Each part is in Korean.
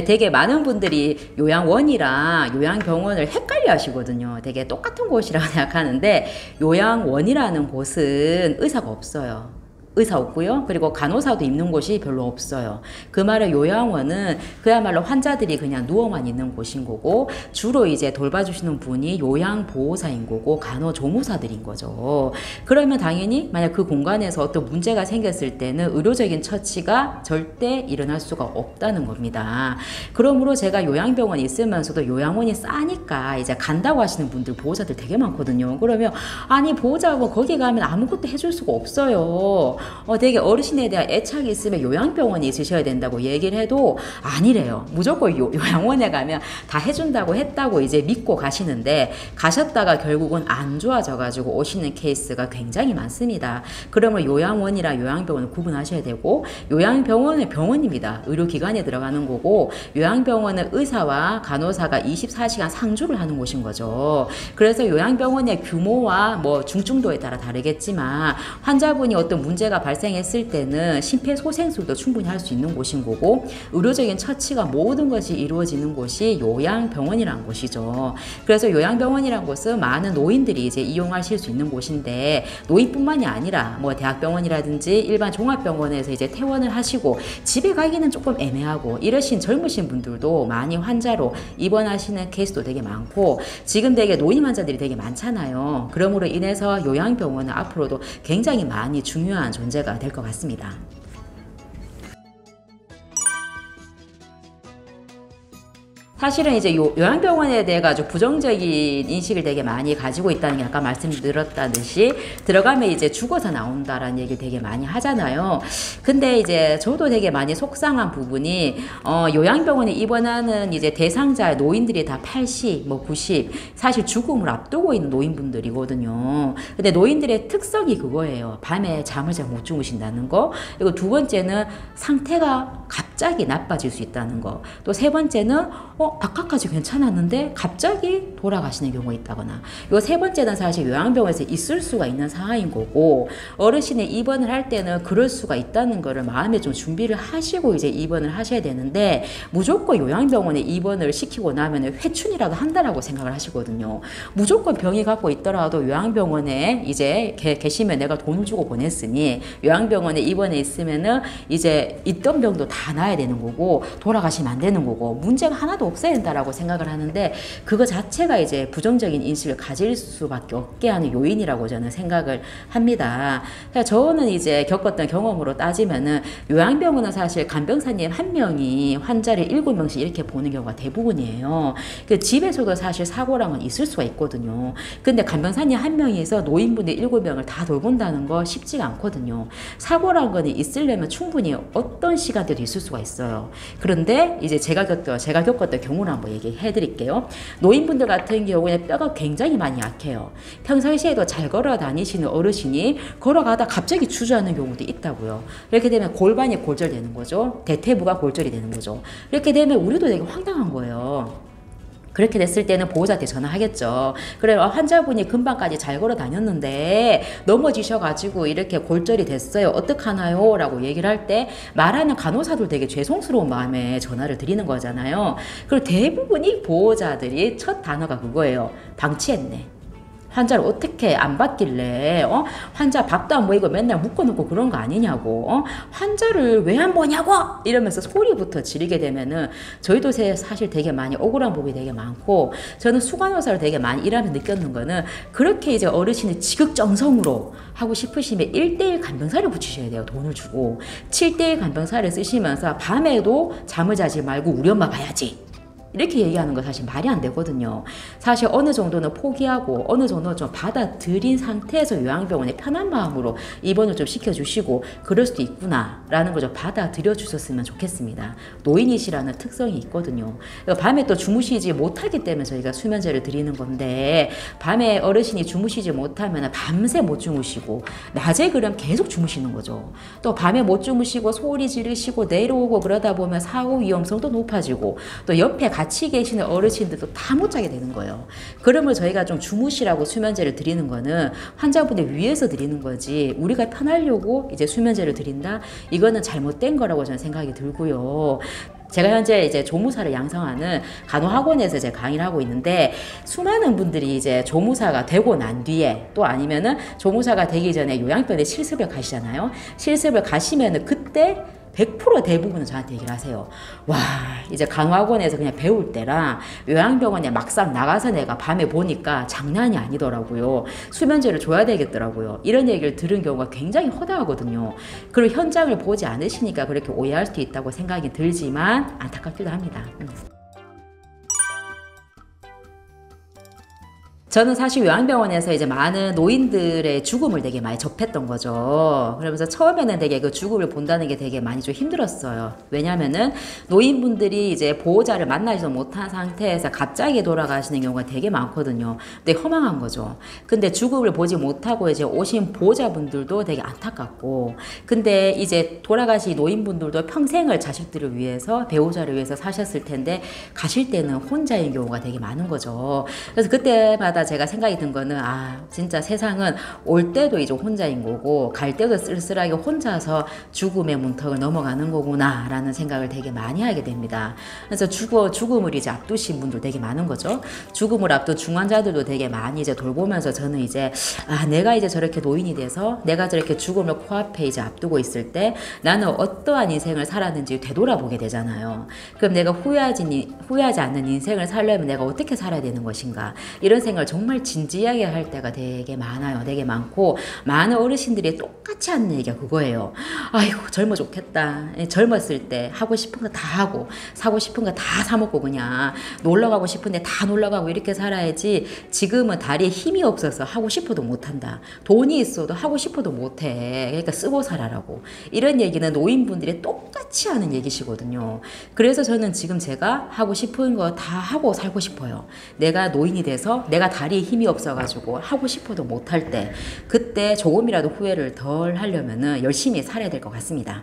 되게 많은 분들이 요양원이랑 요양병원을 헷갈려 하시거든요. 되게 똑같은 곳이라고 생각하는데 요양원이라는 곳은 의사가 없어요. 의사 없고요. 그리고 간호사도 있는 곳이 별로 없어요. 그 말은 요양원은 그야말로 환자들이 그냥 누워만 있는 곳인 거고 주로 이제 돌봐주시는 분이 요양보호사인 거고 간호조무사들인 거죠. 그러면 당연히 만약 그 공간에서 어떤 문제가 생겼을 때는 의료적인 처치가 절대 일어날 수가 없다는 겁니다. 그러므로 제가 요양병원에 있으면서도 요양원이 싸니까 이제 간다고 하시는 분들 보호자들 되게 많거든요. 그러면 아니 보호자고 거기 가면 아무것도 해줄 수가 없어요. 되게 어르신에 대한 애착이 있으면 요양병원에 있으셔야 된다고 얘기를 해도 아니래요. 무조건 요양원에 가면 다 해준다고 했다고 이제 믿고 가시는데 가셨다가 결국은 안 좋아져가지고 오시는 케이스가 굉장히 많습니다. 그러면 요양원이랑 요양병원을 구분하셔야 되고 요양병원은 병원입니다. 의료기관에 들어가는 거고 요양병원은 의사와 간호사가 24시간 상주를 하는 곳인 거죠. 그래서 요양병원의 규모와 뭐 중증도에 따라 다르겠지만 환자분이 어떤 문제가 발생했을 때는 심폐소생술도 충분히 할 수 있는 곳인 거고 의료적인 처치가 모든 것이 이루어지는 곳이 요양병원이라는 곳이죠. 그래서 요양병원이라는 곳은 많은 노인들이 이제 이용하실 수 있는 곳인데 노인뿐만이 아니라 뭐 대학병원이라든지 일반 종합병원에서 이제 퇴원을 하시고 집에 가기는 조금 애매하고 이러신 젊으신 분들도 많이 환자로 입원하시는 케이스도 되게 많고 지금 되게 노인 환자들이 되게 많잖아요. 그러므로 인해서 요양병원은 앞으로도 굉장히 많이 중요한 존재가 될 것 같습니다. 사실은 이제 요양병원에 대해 가지고 부정적인 인식을 되게 많이 가지고 있다는 게 아까 말씀드렸다듯이 들어가면 이제 죽어서 나온다라는 얘기를 되게 많이 하잖아요. 근데 이제 저도 되게 많이 속상한 부분이 요양병원에 입원하는 이제 대상자 노인들이 다 80, 뭐 90 사실 죽음을 앞두고 있는 노인분들이거든요. 근데 노인들의 특성이 그거예요. 밤에 잠을 잘 못 주무신다는 거. 그리고 두 번째는 상태가 갑자기 나빠질 수 있다는 거. 또 세 번째는 아까까지 괜찮았는데 갑자기 돌아가시는 경우가 있다거나 요 세 번째는 사실 요양병원에서 있을 수가 있는 상황인 거고 어르신이 입원을 할 때는 그럴 수가 있다는 거를 마음에 좀 준비를 하시고 이제 입원을 하셔야 되는데 무조건 요양병원에 입원을 시키고 나면 회춘이라도 한다라고 생각을 하시거든요. 무조건 병이 갖고 있더라도 요양병원에 이제 계시면 내가 돈을 주고 보냈으니 요양병원에 입원해 있으면은 이제 있던 병도 다 나아야 되는 거고 돌아가시면 안 되는 거고 문제가 하나도 없어야 된다라고 생각을 하는데 그거 자체가 이제 부정적인 인식을 가질 수밖에 없게 하는 요인이라고 저는 생각을 합니다. 저는 이제 겪었던 경험으로 따지면은 요양병원은 사실 간병사님 한 명이 환자를 7명씩 이렇게 보는 경우가 대부분이에요. 그 집에서도 사실 사고랑은 있을 수가 있거든요. 근데 간병사님 한 명이서 노인분들 7명을 다 돌본다는 거 쉽지가 않거든요. 사고란 거는 있으려면 충분히 어떤 시간대도 있을 수가 있어요. 그런데 이제 제가 겪었던 경우를 한번 얘기해 드릴게요. 노인분들 같은 경우에 뼈가 굉장히 많이 약해요. 평상시에도 잘 걸어 다니시는 어르신이 걸어가다 갑자기 주저하는 경우도 있다고요. 이렇게 되면 골반이 골절되는 거죠. 대퇴부가 골절이 되는 거죠. 이렇게 되면 우리도 되게 황당한 거예요. 그렇게 됐을 때는 보호자한테 전화하겠죠. 그래 환자분이 금방까지 잘 걸어 다녔는데 넘어지셔가지고 이렇게 골절이 됐어요. 어떡하나요? 라고 얘기를 할 때 말하는 간호사들 되게 죄송스러운 마음에 전화를 드리는 거잖아요. 그리고 대부분이 보호자들이 첫 단어가 그거예요. 방치했네. 환자를 어떻게 안 받길래 환자 밥도 안 먹이고 맨날 묶어놓고 그런 거 아니냐고 환자를 왜 안 보냐고 이러면서 소리부터 지르게 되면은 저희도 사실 되게 많이 억울한 부분이 되게 많고 저는 수간호사를 되게 많이 일하면서 느꼈는 거는 그렇게 이제 어르신을 지극정성으로 하고 싶으시면 1:1 간병사를 붙이셔야 돼요. 돈을 주고 7:1 간병사를 쓰시면서 밤에도 잠을 자지 말고 우리 엄마 봐야지 이렇게 얘기하는 거 사실 말이 안 되거든요. 사실 어느 정도는 포기하고 어느 정도는 좀 받아들인 상태에서 요양병원에 편한 마음으로 입원을 좀 시켜주시고 그럴 수도 있구나 라는 걸 좀 받아들여 주셨으면 좋겠습니다. 노인이시라는 특성이 있거든요. 밤에 또 주무시지 못하기 때문에 저희가 수면제를 드리는 건데 밤에 어르신이 주무시지 못하면 밤새 못 주무시고 낮에 그럼 계속 주무시는 거죠. 또 밤에 못 주무시고 소리 지르시고 내려오고 그러다 보면 사고 위험성도 높아지고 또 옆에 같이 계시는 어르신들도 다 못 자게 되는 거예요. 그러면 저희가 좀 주무시라고 수면제를 드리는 거는 환자분들 위해서 드리는 거지 우리가 편하려고 이제 수면제를 드린다? 이거는 잘못된 거라고 저는 생각이 들고요. 제가 현재 이제 조무사를 양성하는 간호학원에서 이제 강의를 하고 있는데, 수많은 분들이 이제 조무사가 되고 난 뒤에, 또 아니면은 조무사가 되기 전에 요양병원에 실습을 가시잖아요. 실습을 가시면은 그때 100% 대부분은 저한테 얘기를 하세요. 와, 이제 간호학원에서 그냥 배울 때랑 요양병원에 막상 나가서 내가 밤에 보니까 장난이 아니더라고요. 수면제를 줘야 되겠더라고요. 이런 얘기를 들은 경우가 굉장히 허다하거든요. 그리고 현장을 보지 않으시니까 그렇게 오해할 수도 있다고 생각이 들지만 안타깝기도 합니다. 저는 사실 요양병원에서 이제 많은 노인들의 죽음을 되게 많이 접했던 거죠. 그러면서 처음에는 되게 그 죽음을 본다는 게 되게 많이 좀 힘들었어요. 왜냐면은 노인분들이 이제 보호자를 만나지도 못한 상태에서 갑자기 돌아가시는 경우가 되게 많거든요. 근데 허망한 거죠. 근데 죽음을 보지 못하고 이제 오신 보호자분들도 되게 안타깝고, 근데 이제 돌아가신 노인분들도 평생을 자식들을 위해서, 배우자를 위해서 사셨을 텐데 가실 때는 혼자인 경우가 되게 많은 거죠. 그래서 그때마다 제가 생각이 든 거는, 아, 진짜 세상은 올 때도 이제 혼자인 거고 갈 때도 쓸쓸하게 혼자서 죽음의 문턱을 넘어가는 거구나 라는 생각을 되게 많이 하게 됩니다. 그래서 죽음을 이제 앞두신 분들 되게 많은 거죠. 죽음을 앞둔 중환자들도 되게 많이 이제 돌보면서 저는 이제, 아, 내가 이제 저렇게 노인이 돼서 내가 저렇게 죽음을 코앞에 이제 앞두고 있을 때 나는 어떠한 인생을 살았는지 되돌아보게 되잖아요. 그럼 내가 후회하지 않는 인생을 살려면 내가 어떻게 살아야 되는 것인가, 이런 생각을 정말 진지하게 할 때가 되게 많아요. 되게 많고, 많은 어르신들이 똑같이 하는 얘기가 그거예요. 아이고, 젊어 좋겠다. 젊었을 때 하고 싶은 거 다 하고 사고 싶은 거 다 사먹고 그냥 놀러 가고 싶은데 다 놀러 가고 이렇게 살아야지, 지금은 다리에 힘이 없어서 하고 싶어도 못한다. 돈이 있어도 하고 싶어도 못해. 그러니까 쓰고 살아라고. 이런 얘기는 노인분들이 똑같이 하는 얘기시거든요. 그래서 저는 지금 제가 하고 싶은 거 다 하고 살고 싶어요. 내가 노인이 돼서 내가 다리에 힘이 없어가지고 하고 싶어도 못할 때, 그때 조금이라도 후회를 덜 하려면은 열심히 살아야 될 것 같습니다.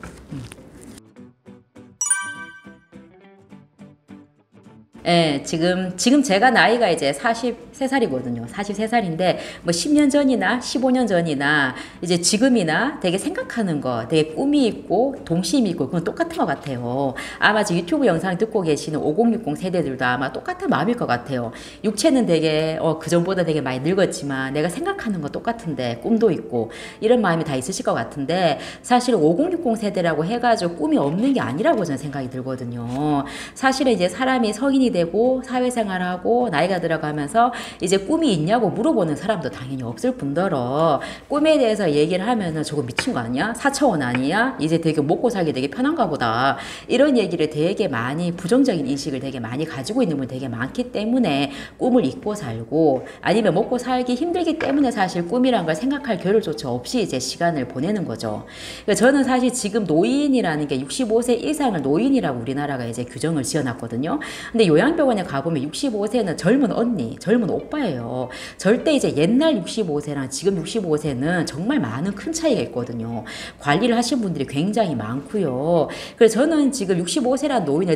예, 지금 제가 나이가 이제 43살이거든요. 43살인데, 뭐 10년 전이나 15년 전이나 이제 지금이나 되게 생각하는 거, 되게 꿈이 있고 동심이 있고 그건 똑같은 것 같아요. 아마 지금 유튜브 영상 듣고 계시는 5060 세대들도 아마 똑같은 마음일 것 같아요. 육체는 되게, 그전보다 되게 많이 늙었지만 내가 생각하는 거 똑같은데, 꿈도 있고, 이런 마음이 다 있으실 것 같은데, 사실 5060 세대라고 해가지고 꿈이 없는 게 아니라고 저는 생각이 들거든요. 사실은 이제 사람이 성인이 되고 사회생활하고 나이가 들어가면서 이제 꿈이 있냐고 물어보는 사람도 당연히 없을 뿐더러, 꿈에 대해서 얘기를 하면은 저거 미친 거 아니야? 4차원 아니야? 이제 되게 먹고 살기 되게 편한가 보다. 이런 얘기를 되게 많이, 부정적인 인식을 되게 많이 가지고 있는 분이 되게 많기 때문에 꿈을 잊고 살고, 아니면 먹고 살기 힘들기 때문에 사실 꿈이란 걸 생각할 겨를조차 없이 이제 시간을 보내는 거죠. 그러니까 저는 사실 지금 노인이라는 게 65세 이상을 노인이라고 우리나라가 이제 규정을 지어놨거든요. 근데 요양병원에 가보면 65세는 젊은 언니, 젊은 오빠예요. 절대 이제 옛날 65세랑 지금 65세는 정말 많은 큰 차이가 있거든요. 관리를 하신 분들이 굉장히 많고요. 그래서 저는 지금 65세란 노인을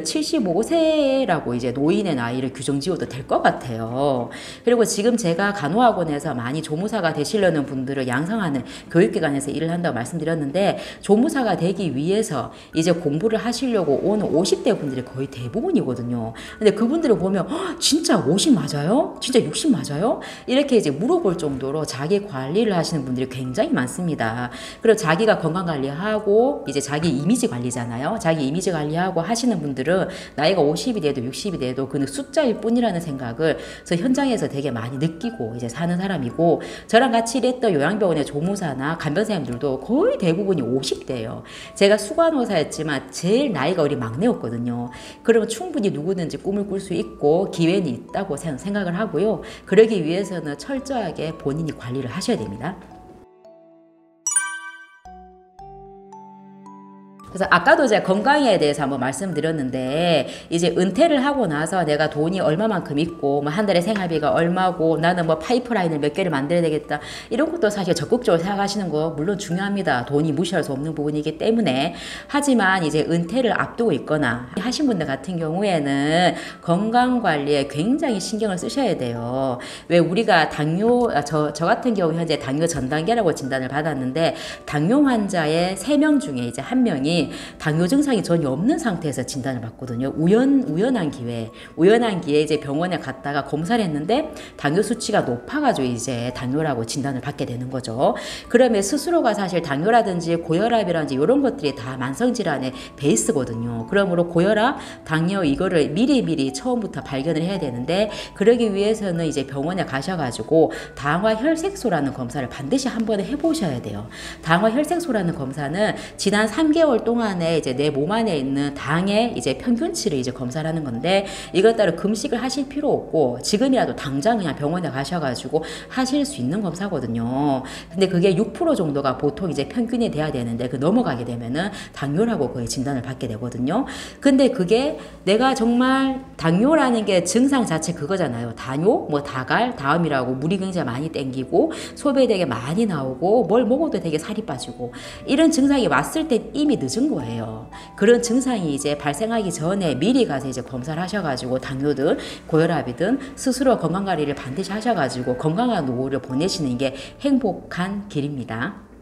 75세라고 이제 노인의 나이를 규정 지어도 될 것 같아요. 그리고 지금 제가 간호학원에서 많이 조무사가 되시려는 분들을 양성하는 교육기관에서 일을 한다고 말씀드렸는데, 조무사가 되기 위해서 이제 공부를 하시려고 오는 50대 분들이 거의 대부분이거든요. 근데 그분들을 보면 진짜 50 맞아요? 진짜 60 맞아요? 이렇게 이제 물어볼 정도로 자기 관리를 하시는 분들이 굉장히 많습니다. 그리고 자기가 건강 관리하고 이제 자기 이미지 관리잖아요. 자기 이미지 관리하고 하시는 분들은 나이가 50이 돼도 60이 돼도 그 숫자일 뿐이라는 생각을 저 현장에서 되게 많이 느끼고 이제 사는 사람이고, 저랑 같이 일했던 요양병원의 조무사나 간병사님들도 거의 대부분이 50대예요. 제가 수간호사였지만 제일 나이가 어린 막내였거든요. 그러면 충분히 누구든지 꿈을 꿀 수 있고 기회는 있다고 생각을 하고요. 그러기 위해서는 철저하게 본인이 관리를 하셔야 됩니다. 그래서 아까도 제가 건강에 대해서 한번 말씀드렸는데, 이제 은퇴를 하고 나서 내가 돈이 얼마만큼 있고 뭐 한 달에 생활비가 얼마고 나는 뭐 파이프라인을 몇 개를 만들어야 되겠다, 이런 것도 사실 적극적으로 생각하시는 거 물론 중요합니다. 돈이 무시할 수 없는 부분이기 때문에. 하지만 이제 은퇴를 앞두고 있거나 하신 분들 같은 경우에는 건강관리에 굉장히 신경을 쓰셔야 돼요. 왜 우리가 당뇨, 저 같은 경우 현재 당뇨 전 단계라고 진단을 받았는데, 당뇨 환자의 3명 중에 이제 1명이 봤더니 당뇨 증상이 전혀 없는 상태에서 진단을 받거든요. 우연한 기회에 이제 병원에 갔다가 검사를 했는데 당뇨 수치가 높아가지고 이제 당뇨라고 진단을 받게 되는 거죠. 그러면 스스로가 사실 당뇨라든지 고혈압이라든지 이런 것들이 다 만성질환의 베이스거든요. 그러므로 고혈압, 당뇨 이거를 미리 처음부터 발견을 해야 되는데, 그러기 위해서는 이제 병원에 가셔가지고 당화 혈색소라는 검사를 반드시 한번 해보셔야 돼요. 당화 혈색소라는 검사는 지난 3개월 동안에 이제 내 몸 안에 있는 당의 이제 평균치를 이제 검사를 하는 건데, 이것 따라 금식을 하실 필요 없고 지금이라도 당장 그냥 병원에 가셔가지고 하실 수 있는 검사거든요. 근데 그게 6% 정도가 보통 이제 평균이 돼야 되는데, 그 넘어가게 되면은 당뇨라고 거의 진단을 받게 되거든요. 근데 그게 내가 정말 당뇨라는 게 증상 자체 그거잖아요. 당뇨, 뭐 다갈, 다음이라고 물이 굉장히 많이 땡기고 소변이 되게 많이 나오고 뭘 먹어도 되게 살이 빠지고, 이런 증상이 왔을 때 이미 늦은 거예요. 그런 증상이 이제 발생하기 전에 미리 가서 이제 검사를 하셔가지고 당뇨든 고혈압이든 스스로 건강관리를 반드시 하셔가지고 건강한 노후를 보내시는 게 행복한 길입니다.